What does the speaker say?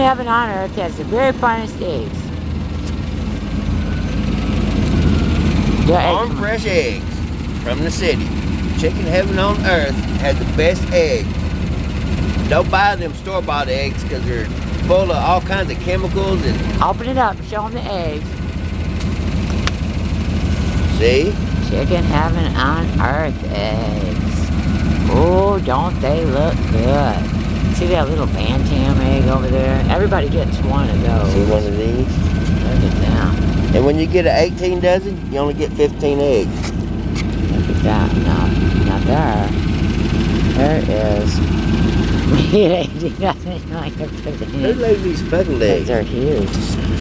Heaven on Earth has the very finest eggs. Farm fresh eggs from the city. Chicken Heaven on Earth has the best eggs. Don't buy them store-bought eggs because they're full of all kinds of chemicals and... Open it up and show them the eggs. See? Chicken Heaven on Earth eggs. Oh, don't they look good? See that little bantam egg over there? Everybody gets one of those. See one of these? Look at that. And when you get an 18 dozen, you only get 15 eggs. Look at that. Now there is. We get 18 dozen. Who lays these speckled eggs? They're huge.